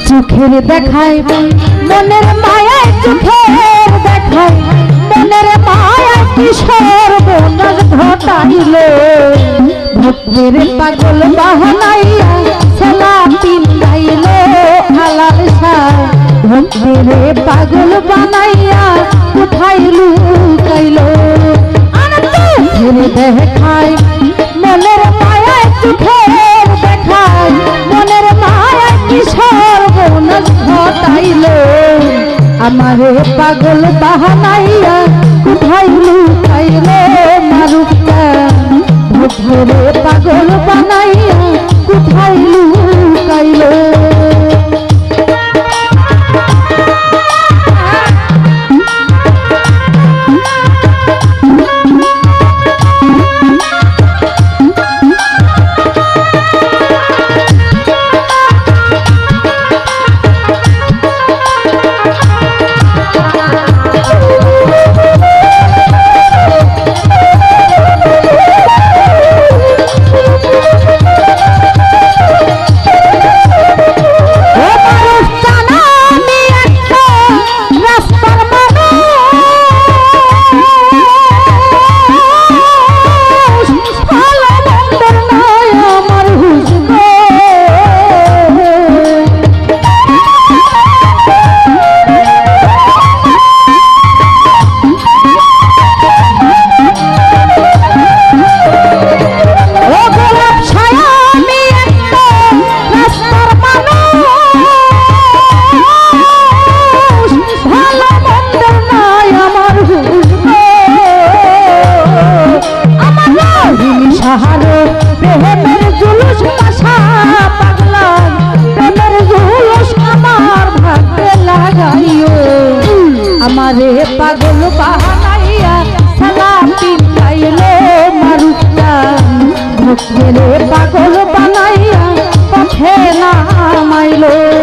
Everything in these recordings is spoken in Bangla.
চোখের দেখায় মনের মায়ায় চোখের দেখায় মনের মায়ায় কি সর্বনাশ ঘটাইল ভক্তের পাগল বাহানাইয়া ছেলা পিন্দাইল হালাল সায় ভক্তের পাগল বানাইয়া কোথায় লুকাইল চোখের দেখায় মনের মায়ায় চোখের দেখায় মনের মায়ায় কি সর্বনাশ ঘটাইল আমারে পাগল বাহানাইয়া কোথায় লুকাইল মারুকা ভক্তের পাগল বানাইয়া কোথায় লুকাইল আমারে পাগল বাহানাইয়া সালা পিন্দাইল মারুকা ভক্তের পাগল বানাইয়া পথে নামাইল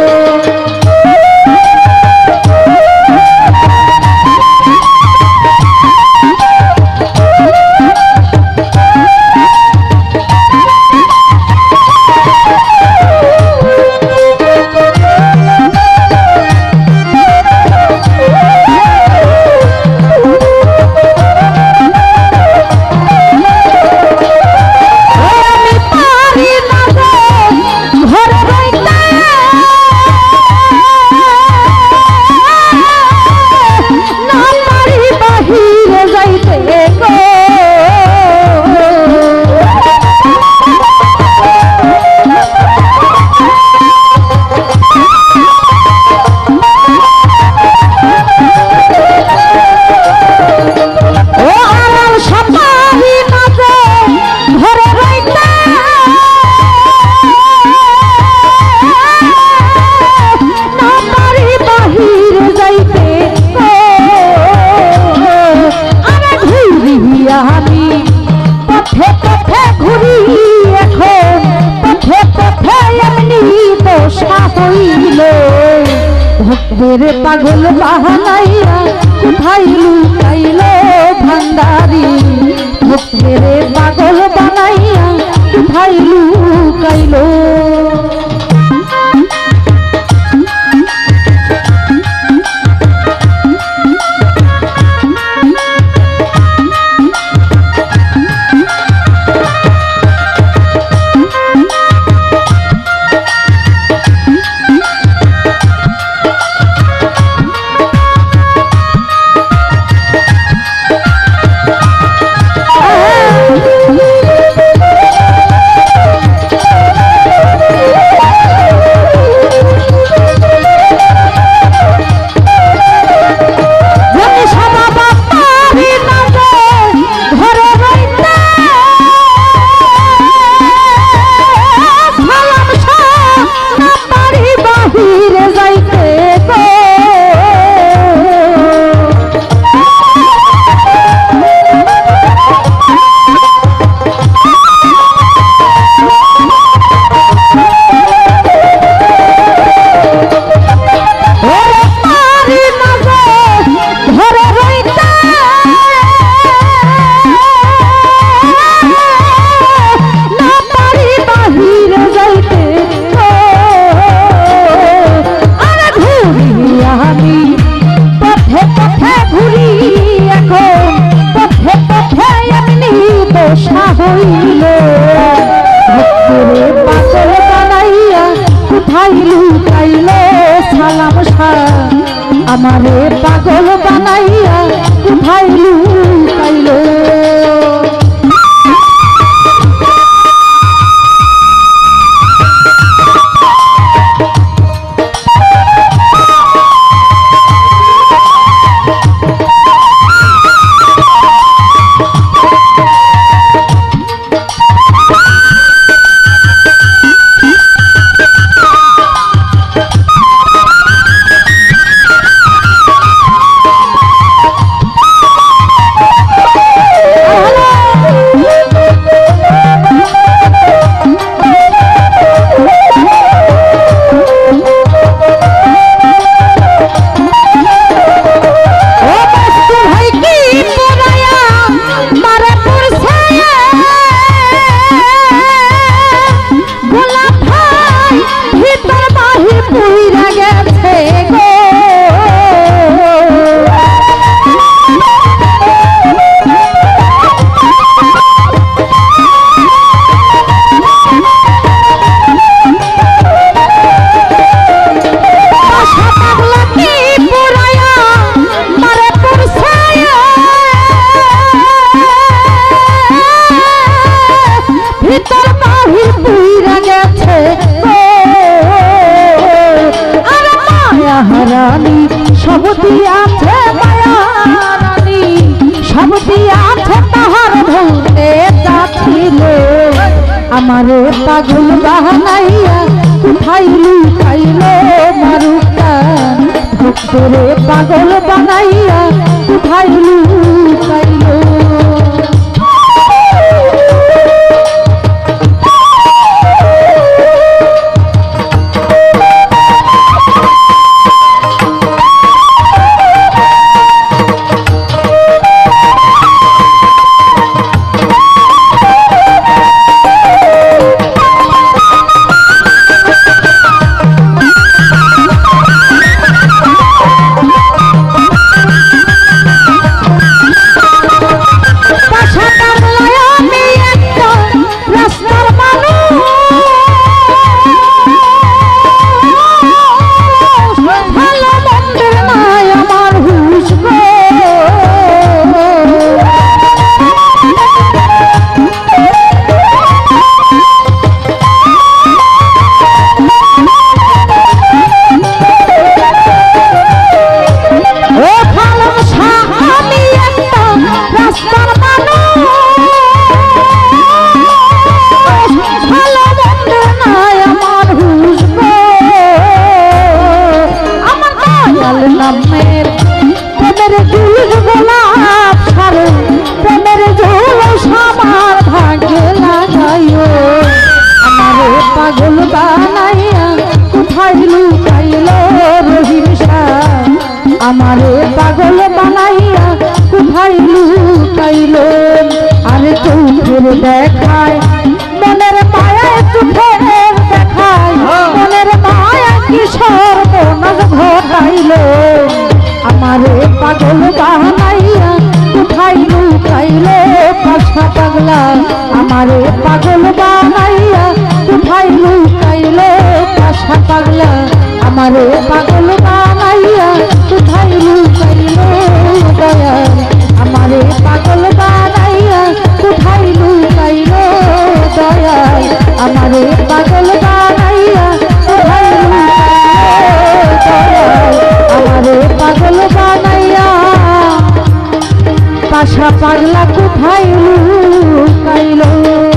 ভক্তের পাগল বাহানাইয়া কোথায় লুকাইল ভান্ডারি ভক্তের পাগল বানাইয়া কোথায় লুকাইল হইল ভক্তরে পাগল বানাইয়া কোথায় লুকাইল সালাম শাহ আমারে পাগল বানাইয়া কোথায় লুকাইল রানী সবতি আছে মায়া রানী সবতি আছে তাহার ভুলে যাচ্ছিল আমারে পাগল বানাইয়া কোথায় লুকাইল মারুকা ভক্তরে পাগল বানাইয়া কোথায় লুকাইল পাগল বানাইয়া কোথায় লুকাইল রহিম শাহ আমারে পাগল বানাইয়া কোথায় লুকাইল আরে চোখের দেখায় মনের মায়ায় চোখের দেখায় মনের মায়া কিশোর মনজ ঘটাইল আমারে পাগল বানাইয়া কোথায় লুকাইল পাশা পাগলা আমারে পাগল বানাইয়া কোথায় লুকাইল পাশা পাগলা আমারে পাগল বানাইয়া কোথায় লুকাইল দয়াল আমারে পাগল বানাইয়া কোথায় লুকাইল দয়াল আমারে পাগল বানাইয়া কোথায় লুকাইল দয়াল আমারে পাগল বানাইয়া পাশা পাগলা কোথায় লুকাইল।